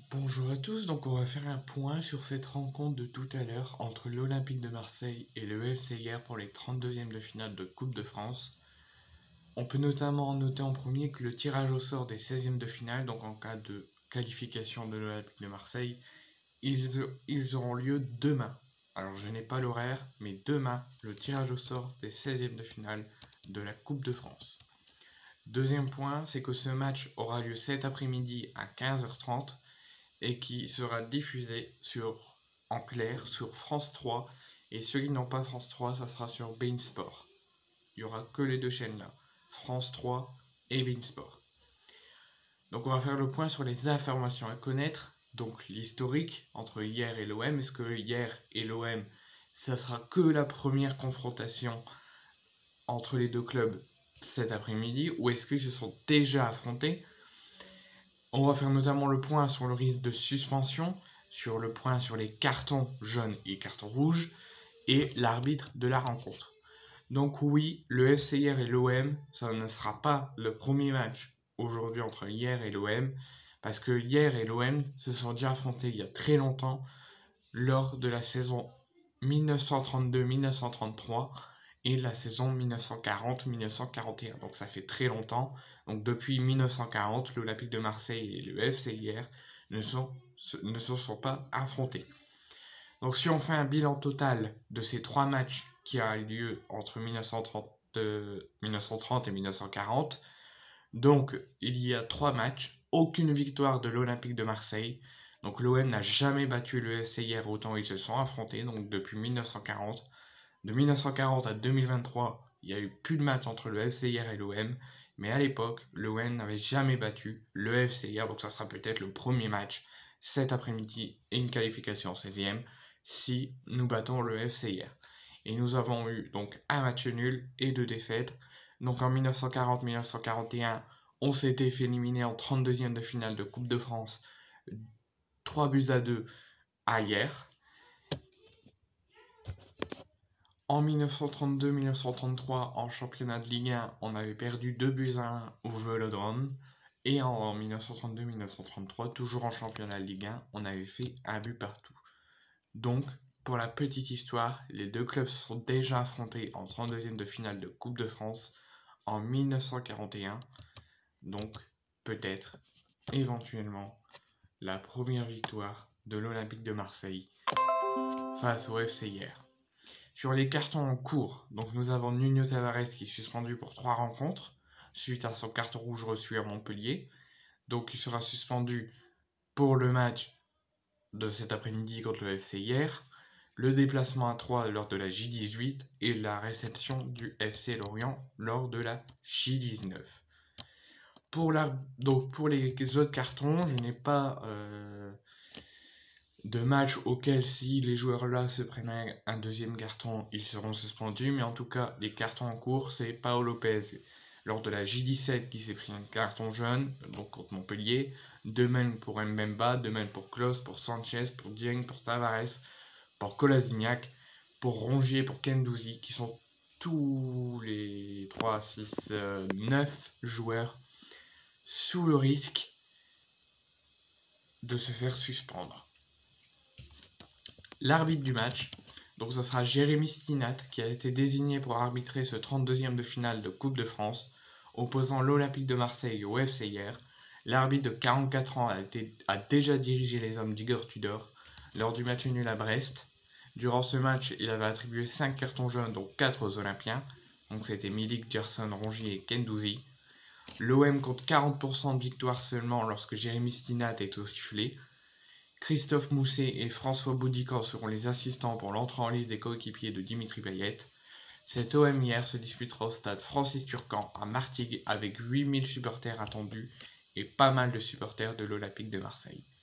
Bonjour à tous, donc on va faire un point sur cette rencontre de tout à l'heure entre l'Olympique de Marseille et le FC hier pour les 32e de finale de Coupe de France. On peut notamment noter en premier que le tirage au sort des 16e de finale, donc en cas de qualification de l'Olympique de Marseille, ils auront lieu demain. Alors je n'ai pas l'horaire, mais demain, le tirage au sort des 16e de finale de la Coupe de France. Deuxième point, c'est que ce match aura lieu cet après-midi à 15h30 et qui sera diffusé en clair sur France 3. Et ceux qui n'ont pas France 3, ça sera sur beIN Sport. Il n'y aura que les deux chaînes là, France 3 et beIN Sport. Donc on va faire le point sur les informations à connaître. Donc l'historique entre hier et l'OM. Est-ce que hier et l'OM, ça sera que la première confrontation entre les deux clubs cet après-midi, ou est-ce qu'ils se sont déjà affrontés? On va faire notamment le point sur le risque de suspension, sur le point sur les cartons jaunes et cartons rouges, et l'arbitre de la rencontre. Donc oui, le FC hier et l'OM, ça ne sera pas le premier match aujourd'hui entre hier et l'OM, parce que hier et l'OM se sont déjà affrontés il y a très longtemps, lors de la saison 1932-1933, et la saison 1940-1941. Donc ça fait très longtemps. Donc depuis 1940, l'Olympique de Marseille et le FC hier ne se sont pas affrontés. Donc si on fait un bilan total de ces trois matchs qui a eu lieu entre 1930 et 1940, donc il y a trois matchs, aucune victoire de l'Olympique de Marseille. Donc l'OM n'a jamais battu le FC hier autant ils se sont affrontés, donc depuis 1940. De 1940 à 2023, il y a eu plus de matchs entre le FC hier et l'OM, mais à l'époque, l'OM n'avait jamais battu le FC hier, donc ça sera peut-être le premier match cet après-midi et une qualification en 16e si nous battons le FC hier. Et nous avons eu donc un match nul et deux défaites. Donc en 1940-1941, on s'était fait éliminer en 32e de finale de Coupe de France, 3-2 à hier. En 1932-1933, en championnat de Ligue 1, on avait perdu 2-1 au Vélodrome. Et en 1932-1933, toujours en championnat de Ligue 1, on avait fait un but partout. Donc, pour la petite histoire, les deux clubs se sont déjà affrontés en 32e de finale de Coupe de France en 1941. Donc, peut-être, éventuellement, la première victoire de l'Olympique de Marseille face au FC hier. Sur les cartons en cours, donc nous avons Nuno Tavares qui est suspendu pour 3 rencontres suite à son carton rouge reçu à Montpellier. Donc il sera suspendu pour le match de cet après-midi contre le FC hier, le déplacement à 3 lors de la J18 et la réception du FC Lorient lors de la J19. Pour les autres cartons, je n'ai pas de match auquel si les joueurs là se prennent un deuxième carton, ils seront suspendus. Mais en tout cas, les cartons en cours, c'est Pau Lopez lors de la J17 qui s'est pris un carton jaune, donc contre Montpellier. De même pour Mbemba, de même pour Klose, pour Sanchez, pour Dieng, pour Tavares, pour Kolasinac, pour Rongier, pour Guendouzi, qui sont tous les 3, 6, 9 joueurs sous le risque de se faire suspendre. L'arbitre du match, donc ça sera Jérémy Stinat qui a été désigné pour arbitrer ce 32e de finale de Coupe de France, opposant l'Olympique de Marseille au FC hier. L'arbitre de 44 ans a déjà dirigé les hommes d'Igor Tudor lors du match nul à Brest. Durant ce match, il avait attribué 5 cartons jaunes, dont 4 aux Olympiens. Donc c'était Milik, Gerson, Rongier et Guendouzi. L'OM compte 40% de victoire seulement lorsque Jérémy Stinat est au sifflet. Christophe Mousset et François Boudican seront les assistants pour l'entrée en liste des coéquipiers de Dimitri Payet. Cet OM hier se disputera au stade Francis Turcan à Martigues avec 8000 supporters attendus et pas mal de supporters de l'Olympique de Marseille.